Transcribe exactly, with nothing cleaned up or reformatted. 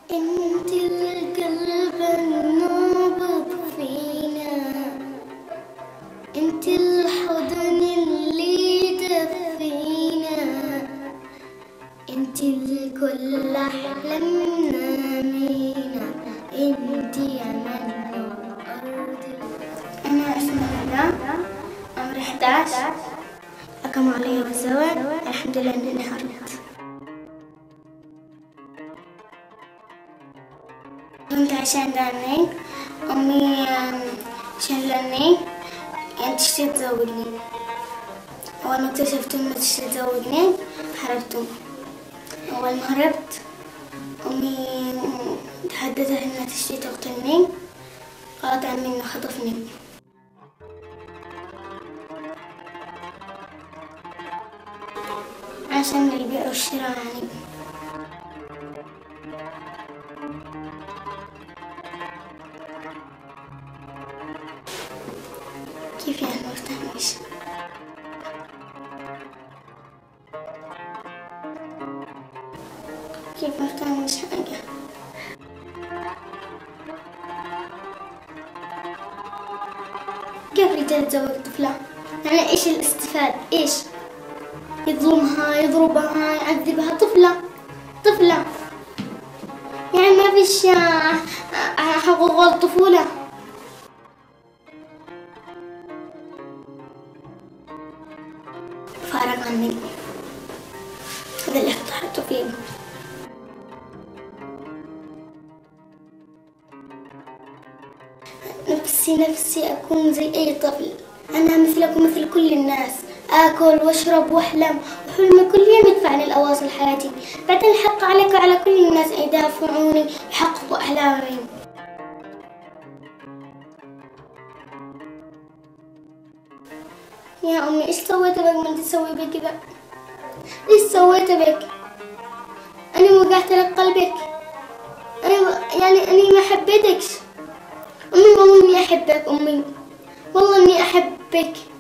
انت القلب النابض فينا، انت الحضن اللي دفينا، انت الكل احلامنا مينا، انت املنا وارض. انا اسمي هلا، عمري احد عشر، حكموا علي بالزواج، الحمد لله اني انحرمت. كنت عشان داني أمي شلني يعني تشتري تزوجني. أول ما اكتشفت إنه تشتري تزوجني هربت. أول ما هربت أمي تحدثت إنها تشتري تقتلني، قالت عمي إنه خطفني. عشان البيع والشراء يعني. كيف يعني ما افتهمش؟ كيف ما افتهمش حاجة؟ كيف رجال تزوج طفلة؟ يعني ايش الاستفادة؟ ايش؟ يظلمها، يضربها، يعذبها، طفلة طفلة يعني ما فيش حقوق الطفولة. فارق عني، هذا اللي اخترته فيه. نفسي نفسي أكون زي أي طفل، أنا مثلكم مثل كل الناس، آكل وأشرب وأحلم، وحلمي كل يوم يدفعني لأواصل حياتي. بعدين الحق عليك وعلى كل الناس أن يدافعوني ويحققوا أحلامي. يا أمي إيش سويت بك ما تسوي بك كذا؟ إيش سويت بك؟ أنا وقعت لك قلبك؟ أنا يعني أنا ما حبيتكش. أمي والله إني أحبك، أمي والله إني أحبك.